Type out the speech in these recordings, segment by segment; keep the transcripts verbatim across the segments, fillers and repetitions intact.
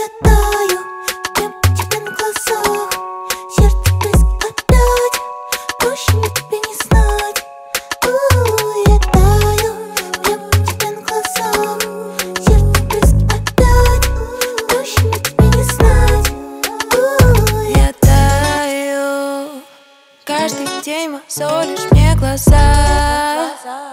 Я таю, прям у тебя на глазах. Сердце близко опять, проще мне тебя не знать. У-у-у, я таю, прям у тебя на глазах. Сердце близко опять, проще мне тебя не знать. У-у-у, я таю, каждый день мозолишь мне глаза.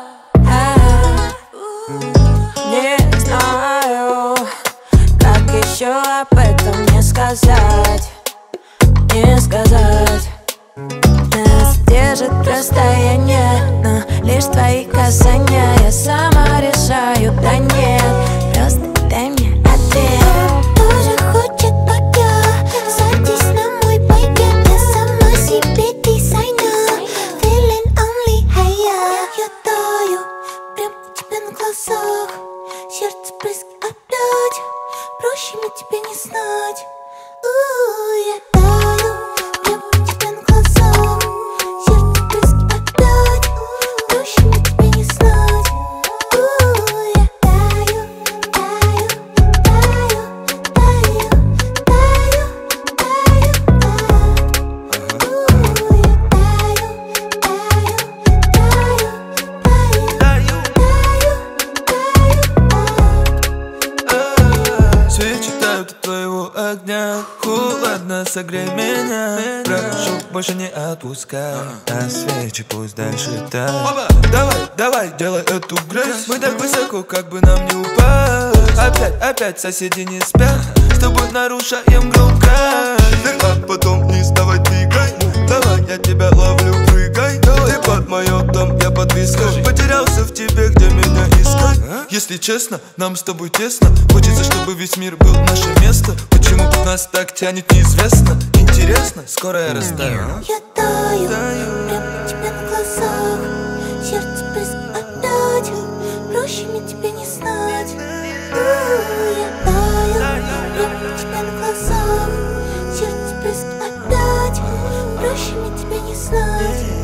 Не знаю, как еще об этом не сказать, не сказать. Нас держит расстояние, но лишь твои касания. Я сама решаю, да нет, просто дай мне ответ. тоже хочет, как я. Садись на мой пакет, я сама себе дизайнер. Feeling only higher. Я таю, прям у тебя на глазах. Сердце близко опять, проще мне тебя не знать. У-у-у, я таю, прям у тебя на глазах. Сердце близко опять, проще мне тебя не знать. У-у-у, я таю, таю, таю, таю, таю, таю, таю. У-у-у, я таю, таю, таю, таю, таю. Свечи тают от твоего огня. Холодно, согрей меня. Прошу, больше не отпускай. А свечи пусть дальше тают. Давай, давай, делай эту грязь. Мы так высоко, как бы нам не упасть. Опять, опять соседи не спят. С тобой нарушаем громкость. А потом не вставай, двигай. Давай, я тебя ловлю, прыгай. Ты под моё дом, я под виском. Потерялся в тебе, где меня искать. Если честно, нам с тобой тесно. Хочется, чтобы весь мир был наше место. Почему тут нас так тянет, неизвестно. Интересно, скоро я растаю. Я таю, прям у тебя на глазах. Сердце близко опять, проще мне тебя не знать. У-у-у, я таю, прям у тебя на глазах. Сердце близко опять, проще мне тебя не знать.